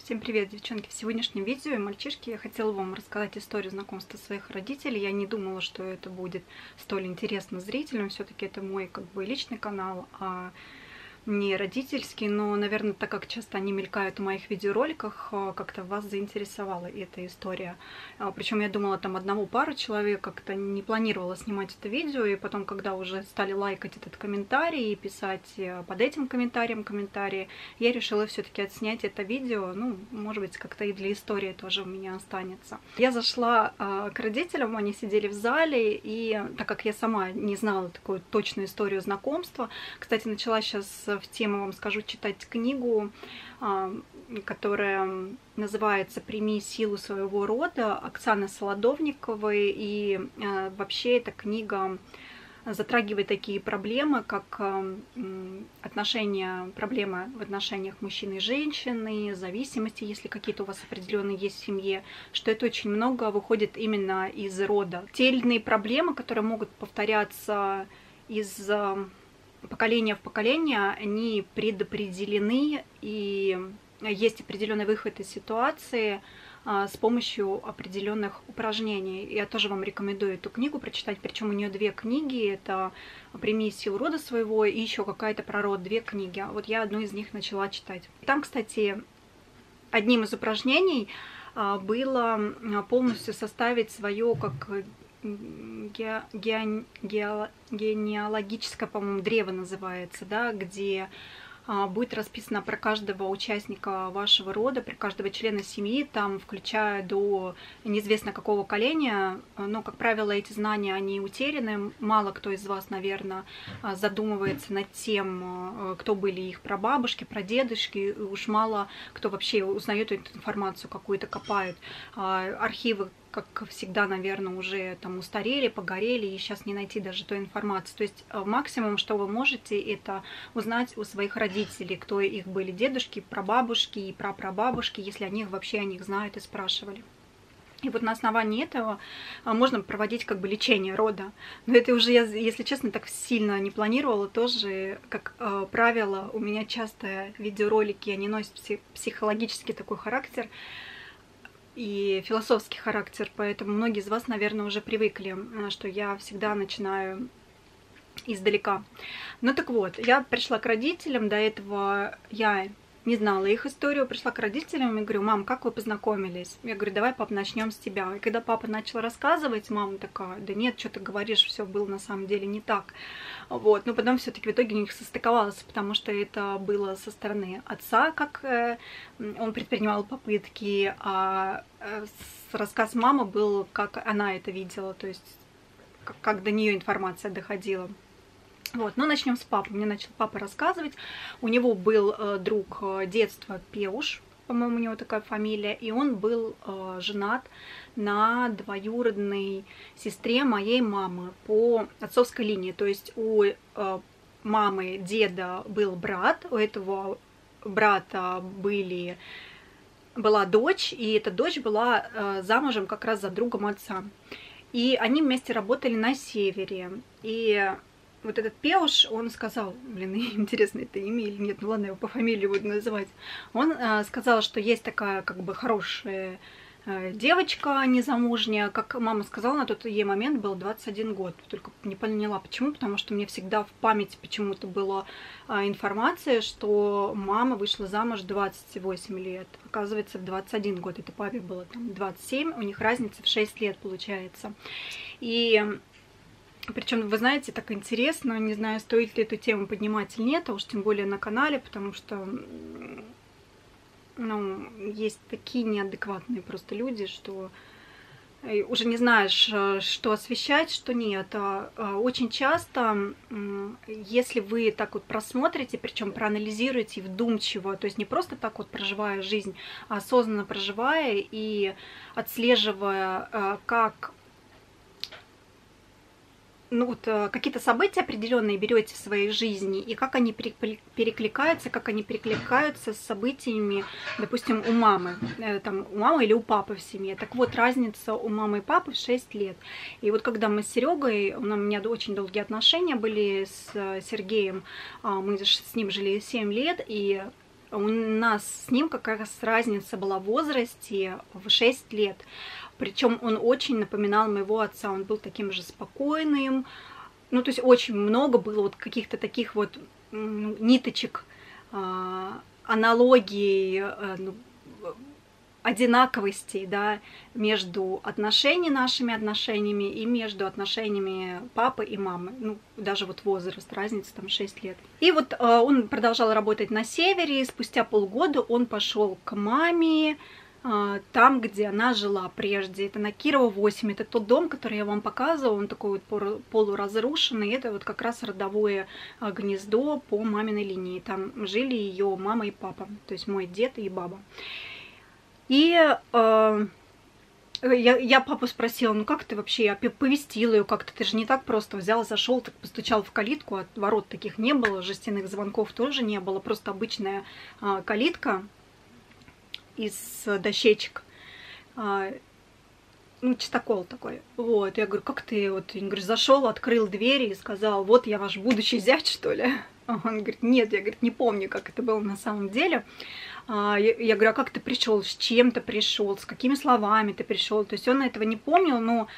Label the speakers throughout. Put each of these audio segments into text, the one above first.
Speaker 1: Всем привет, девчонки! В сегодняшнем видео, мальчишки, я хотела вам рассказать историю знакомства своих родителей. Я не думала, что это будет столь интересно зрителям. Все-таки это мой личный канал, а не родительский. Но, наверное, так как часто они мелькают в моих видеороликах, как-то вас заинтересовала эта история. Причем я думала там пару человек, как-то не планировала снимать это видео. И потом, когда уже стали лайкать этот комментарий и писать под этим комментарием комментарии, я решила все-таки отснять это видео. Ну, может быть, как-то и для истории тоже у меня останется. Я зашла к родителям, они сидели в зале, и так как я сама не знала такую точную историю знакомства, кстати, начала сейчас в тему, вам скажу, читать книгу, которая называется «Прими силу своего рода» Оксаны Солодовниковой. И вообще эта книга затрагивает такие проблемы, как проблемы в отношениях мужчины и женщины, зависимости, если какие-то у вас определенные есть в семье, что это очень много выходит именно из рода. Те или иные проблемы, которые могут повторяться из поколения в поколение, они предопределены, и есть определенный выход из ситуации с помощью определенных упражнений. Я тоже вам рекомендую эту книгу прочитать, причем у нее 2 книги, это «Прими силу рода своего» и еще какая-то про род, 2 книги. Вот я одну из них начала читать. Там, кстати, одним из упражнений было полностью составить свое генеалогическое, по-моему, древо называется, да, где будет расписано про каждого участника вашего рода, про каждого члена семьи, там, включая до неизвестно какого коления. Но, как правило, эти знания, они утеряны. Мало кто из вас, наверное, задумывается над тем, кто были их прабабушки, прадедушки. Уж мало кто вообще узнает эту информацию, какую-то копает. Архивы, как всегда, наверное, уже там устарели, погорели, и сейчас не найти даже той информации. То есть максимум, что вы можете, это узнать у своих родителей, кто их были дедушки, прабабушки и прапрабабушки, если они вообще о них знают и спрашивали. И вот на основании этого можно проводить лечение рода. Но это уже я, если честно, так сильно не планировала. Тоже, как правило, у меня часто видеоролики, они носят психологический такой характер и философский характер, поэтому многие из вас, наверное, уже привыкли, что я всегда начинаю издалека. Ну так вот, я пришла к родителям, до этого я не знала их историю, пришла к родителям и говорю: мам, как вы познакомились? Я говорю: давай, пап, начнем с тебя. И когда папа начал рассказывать, мама такая: да нет, что ты говоришь, все было на самом деле не так. Вот, но потом все-таки в итоге у них состыковалось, потому что это было со стороны отца, как он предпринимал попытки, а рассказ мамы был, как она это видела, то есть как до нее информация доходила. Вот, ну начнем с папы. Мне начал папа рассказывать. У него был друг детства Пеуш, по-моему, у него такая фамилия, и он был женат на двоюродной сестре моей мамы по отцовской линии. То есть у мамы деда был брат, у этого брата была дочь, и эта дочь была замужем как раз за другом отца. И они вместе работали на севере. И вот этот Пеуш, он сказал, блин, интересно, это имя или нет, ну ладно, я его по фамилии буду называть. Он сказал, что есть такая хорошая девочка незамужняя, как мама сказала, на тот ей момент был 21 год. Только не поняла, почему, потому что мне всегда в памяти почему-то была информация, что мама вышла замуж в 28 лет. Оказывается, в 21 год, это папе было там 27, у них разница в 6 лет получается. И причем, вы знаете, так интересно, не знаю, стоит ли эту тему поднимать или нет, а уж тем более на канале, потому что, ну, есть такие неадекватные просто люди, что уже не знаешь, что освещать, что нет. Очень часто, если вы так вот просмотрите, причем проанализируете вдумчиво, то есть не просто так вот проживая жизнь, а осознанно проживая и отслеживая, как какие-то события определенные берете в своей жизни, и как они перекликаются с событиями, допустим, у мамы или у папы в семье. Так вот, разница у мамы и папы в 6 лет. И вот когда мы с Серегой, у меня очень долгие отношения были с Сергеем, мы с ним жили 7 лет, и у нас с ним как раз разница была в возрасте в 6 лет. Причем он очень напоминал моего отца, он был таким же спокойным. Ну, то есть очень много было вот каких-то таких вот ниточек, аналогий, одинаковостей, да, между нашими отношениями и между отношениями папы и мамы. Ну, даже вот возраст, разница там 6 лет. И вот он продолжал работать на севере, и спустя полгода он пошел к маме, там, где она жила прежде. Это на Кирова 8. Это тот дом, который я вам показывала. Он такой вот полуразрушенный. Это вот как раз родовое гнездо по маминой линии. Там жили ее мама и папа. То есть мой дед и баба. И я папу спросила, ну как ты вообще, я повестила ее как-то, ты же не так просто взял, зашел, так постучал в калитку, от ворот таких не было, жестяных звонков тоже не было, просто обычная калитка из дощечек, ну, чистокол такой. Вот, я говорю, как ты, вот, я говорю, зашел, открыл двери и сказал, вот я ваш будущий зять, что ли? Он говорит, нет, я, говорит, не помню, как это было на самом деле. Я говорю, а как ты пришел, с чем ты пришел, с какими словами ты пришел? То есть он этого не помнил, но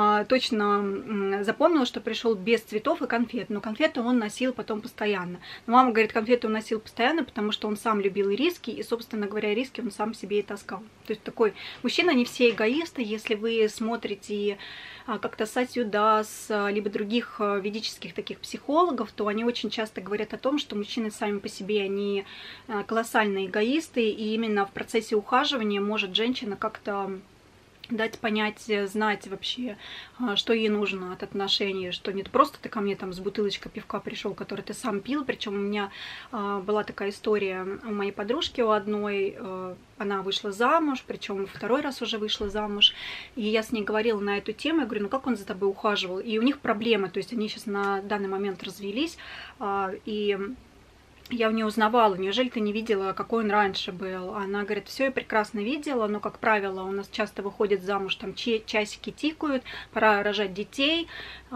Speaker 1: точно запомнил, что пришел без цветов и конфет. Но конфеты он носил потом постоянно. Но мама говорит, конфеты он носил постоянно, потому что он сам любил риски, и, собственно говоря, риски он сам себе и таскал. То есть такой мужчина, не все эгоисты. Если вы смотрите как-то Сатью Дас, либо других ведических таких психологов, то они очень часто говорят о том, что мужчины сами по себе, они колоссальные эгоисты, и именно в процессе ухаживания может женщина как-то дать понять, знать вообще, что ей нужно от отношений, что не просто ты ко мне там с бутылочкой пивка пришел, который ты сам пил. Причем у меня была такая история у моей подружки, у одной, она вышла замуж, причем второй раз уже вышла замуж, и я с ней говорила на эту тему, я говорю, ну как он за тобой ухаживал? И у них проблемы, то есть они сейчас на данный момент развелись, и я у нее узнавала, неужели ты не видела, какой он раньше был? Она говорит, все я прекрасно видела, но, как правило, у нас часто выходят замуж, там часики тикают, пора рожать детей.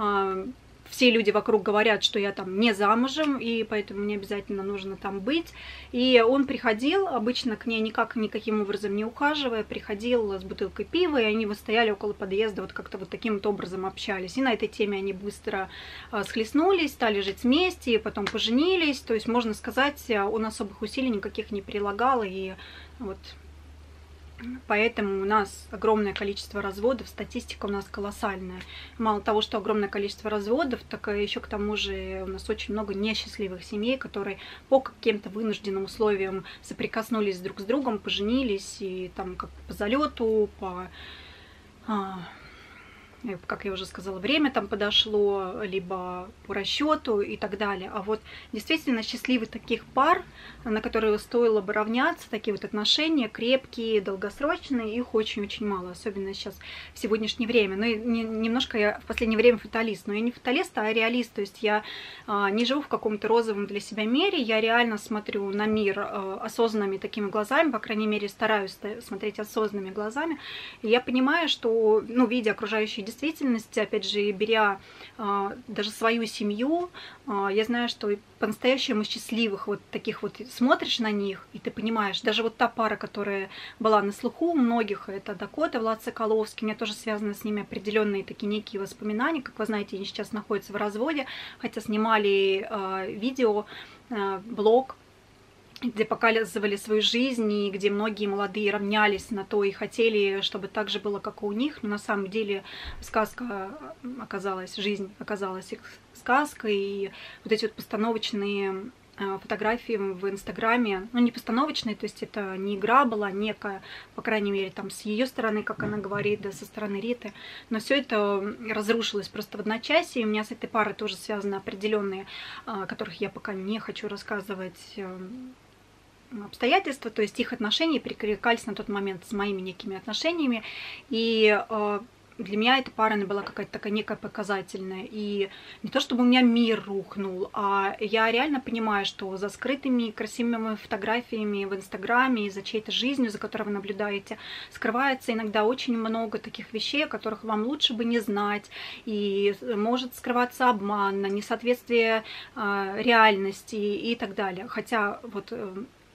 Speaker 1: Все люди вокруг говорят, что я там не замужем, и поэтому мне обязательно нужно там быть. И он приходил, обычно к ней никаким образом не ухаживая, приходил с бутылкой пива, и они вот стояли около подъезда, вот как-то вот таким вот образом общались. И на этой теме они быстро схлестнулись, стали жить вместе, потом поженились. То есть, можно сказать, он особых усилий никаких не прилагал, и вот... Поэтому у нас огромное количество разводов, статистика у нас колоссальная. Мало того, что огромное количество разводов, так еще к тому же у нас очень много несчастливых семей, которые по каким-то вынужденным условиям соприкоснулись друг с другом, поженились, и там как по залету, как я уже сказала, время там подошло, либо по расчету и так далее. А вот действительно счастливых таких пар, на которые стоило бы равняться, такие вот отношения крепкие, долгосрочные, их очень-очень мало, особенно сейчас в сегодняшнее время. Но немножко я в последнее время фаталист, но я не фаталист, а реалист, то есть я не живу в каком-то розовом для себя мире, я реально смотрю на мир осознанными такими глазами, по крайней мере стараюсь смотреть осознанными глазами, и я понимаю, что, ну, видя окружающие действительности, опять же, беря даже свою семью, я знаю, что по-настоящему счастливых вот таких вот смотришь на них, и ты понимаешь, даже вот та пара, которая была на слуху у многих, это Дакота, Влад Соколовский, у меня тоже связаны с ними определенные такие некие воспоминания, как вы знаете, они сейчас находятся в разводе, хотя снимали видео, блог, где показывали свою жизнь, и где многие молодые равнялись на то и хотели, чтобы так же было, как и у них. Но на самом деле сказка оказалась, жизнь оказалась их сказкой. И вот эти вот постановочные фотографии в Инстаграме, ну не постановочные, то есть это не игра была некая, по крайней мере, там с ее стороны, как она говорит, да, со стороны Риты, но все это разрушилось просто в одночасье, и у меня с этой парой тоже связаны определенные, о которых я пока не хочу рассказывать, обстоятельства, то есть их отношения перекликались на тот момент с моими некими отношениями, и для меня эта пара, она была какая-то такая некая показательная, и не то чтобы у меня мир рухнул, а я реально понимаю, что за скрытыми красивыми фотографиями в Инстаграме, за чьей-то жизнью, за которой вы наблюдаете, скрывается иногда очень много таких вещей, о которых вам лучше бы не знать, и может скрываться обман, несоответствие реальности и так далее. Хотя вот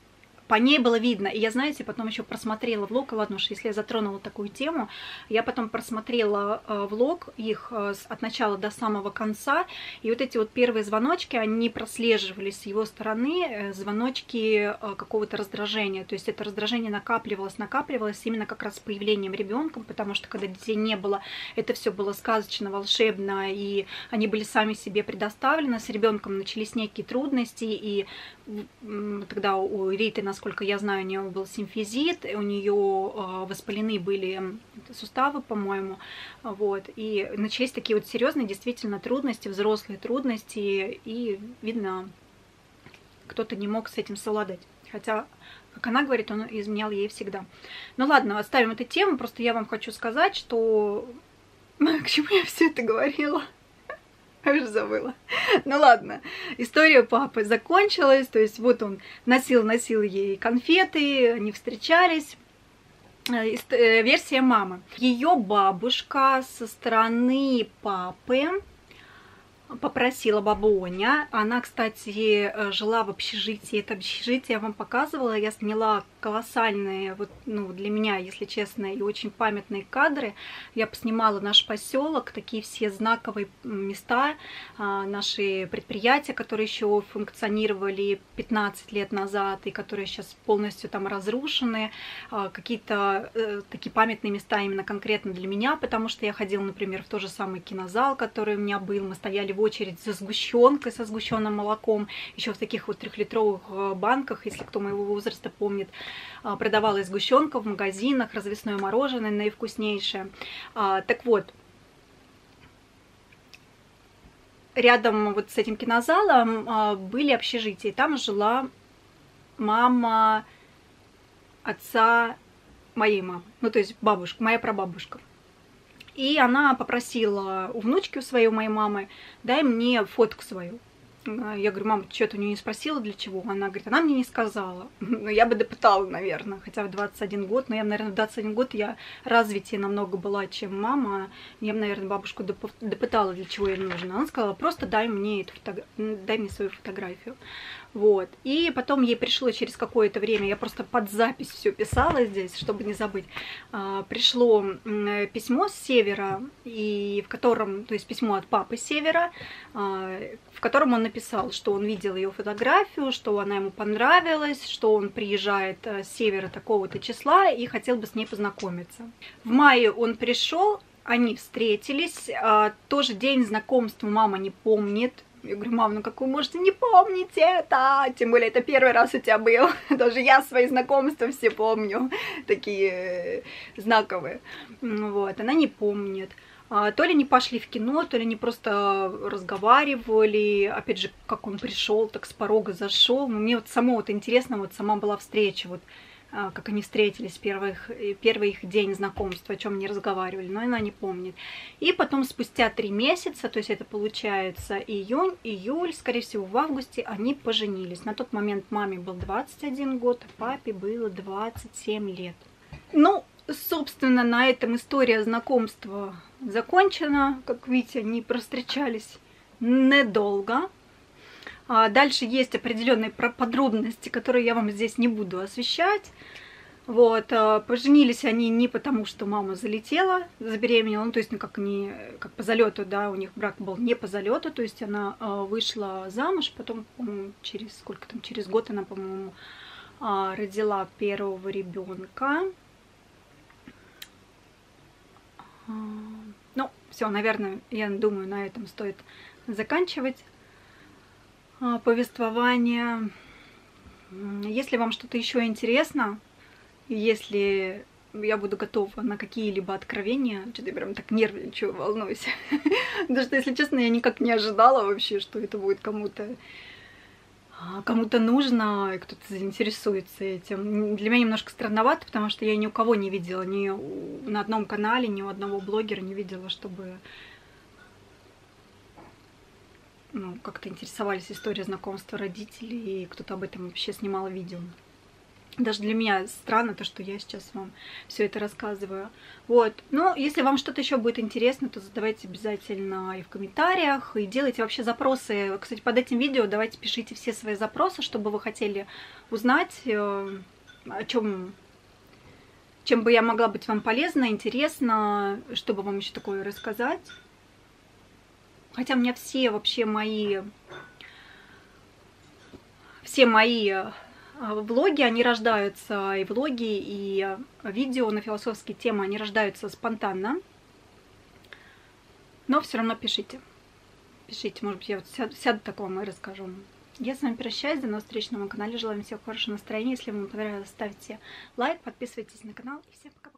Speaker 1: по ней было видно. И я, знаете, потом еще просмотрела влог, ладно уж, если я затронула такую тему, я потом просмотрела влог их от начала до самого конца, и вот эти вот первые звоночки, они прослеживались с его стороны, звоночки какого-то раздражения. То есть это раздражение накапливалось именно как раз с появлением ребенка, потому что когда детей не было, это все было сказочно, волшебно, и они были сами себе предоставлены. С ребенком начались некие трудности, и тогда у Риты, насколько я знаю, у нее был симфизит, у нее воспалены были суставы, по-моему, вот, и начались такие вот серьезные действительно трудности, взрослые трудности, и видно, кто-то не мог с этим совладать. Хотя, как она говорит, он изменял ей всегда. Ну ладно, оставим эту тему, просто я вам хочу сказать, что... К чему я все это говорила? Я уже забыла. Ну ладно, история папы закончилась, то есть вот он носил ей конфеты, они встречались. Версия мамы. Ее бабушка со стороны папы попросила бабуня. Она, кстати, жила в общежитии. Это общежитие я вам показывала. Я сняла колоссальные, вот, ну, для меня, если честно, и очень памятные кадры. Я поснимала наш поселок, такие все знаковые места, наши предприятия, которые еще функционировали 15 лет назад и которые сейчас полностью там разрушены. Какие-то такие памятные места именно конкретно для меня, потому что я ходила, например, в тот же самый кинозал, который у меня был. Мы стояли в очередь за сгущенкой, со сгущенным молоком, еще в таких вот 3-литровых банках, если кто моего возраста помнит, продавалась сгущенка в магазинах, развесное мороженое наивкуснейшее. Так вот, рядом вот с этим кинозалом были общежития, и там жила мама отца моей мамы, ну то есть бабушка, моя прабабушка. И она попросила у внучки у своей, у моей мамы, дай мне фотку свою. Я говорю, мама, ты что-то у нее не спросила, для чего? Она говорит, она мне не сказала. Ну, я бы допытала, наверное, хотя в 21 год. Но я, наверное, в 21 год я развитие намного была, чем мама. Я бы, наверное, бабушку допытала, для чего ей нужно. Она сказала, просто дай мне свою фотографию. Вот. И потом ей пришло через какое-то время, я просто под запись все писала здесь, чтобы не забыть, пришло письмо с севера, и в котором, то есть письмо от папы с севера, в котором он написал, что он видел ее фотографию, что она ему понравилась, что он приезжает с севера такого-то числа и хотел бы с ней познакомиться. В мае он пришел, они встретились, тоже день знакомства мама не помнит. Я говорю, мам, ну как вы можете не помнить это? Тем более это первый раз у тебя был. Даже я свои знакомства все помню, такие знаковые. Вот, она не помнит. То ли не пошли в кино, то ли не просто разговаривали. Опять же, как он пришел, так с порога зашел. Мне вот само вот интересно, вот сама была встреча, вот как они встретились, первый их день знакомства, о чем они разговаривали, но она не помнит. И потом спустя 3 месяца, то есть это получается июнь, июль, скорее всего в августе, они поженились. На тот момент маме был 21 год, а папе было 27 лет. Ну, собственно, на этом история знакомства закончена. Как видите, они провстречались недолго. Дальше есть определенные подробности, которые я вам здесь не буду освещать. Вот, поженились они не потому, что мама залетела, забеременела, ну, то есть, ну, как по залету, да, у них брак был не по залету, то есть она вышла замуж, потом, по-моему, через год она, по-моему, родила первого ребенка. Ну, все, наверное, я думаю, на этом стоит заканчивать повествование. Если вам что-то еще интересно, если я буду готова на какие-либо откровения, что-то я прям так нервничаю, волнуюсь. Потому что, если честно, я никак не ожидала вообще, что это будет кому-то нужно, и кто-то заинтересуется этим. Для меня немножко странновато, потому что я ни у кого не видела, ни на одном канале, ни у одного блогера не видела, чтобы как-то интересовались историей знакомства родителей, и кто-то об этом вообще снимал видео. Даже для меня странно то, что я сейчас вам все это рассказываю. Вот. Но если вам что-то еще будет интересно, то задавайте обязательно и в комментариях, и делайте вообще запросы. Кстати, под этим видео давайте пишите все свои запросы, чтобы вы хотели узнать, о чем бы я могла быть вам полезна, интересно, чтобы вам еще такое рассказать. Хотя у меня все мои влоги, они рождаются, и влоги, и видео на философские темы, они рождаются спонтанно. Но все равно пишите. Пишите, может быть, я вот сяду так вам и расскажу. Я с вами прощаюсь, до новых встреч на моем канале. Желаю всем хорошего настроения. Если вам понравилось, ставьте лайк, подписывайтесь на канал. И всем пока.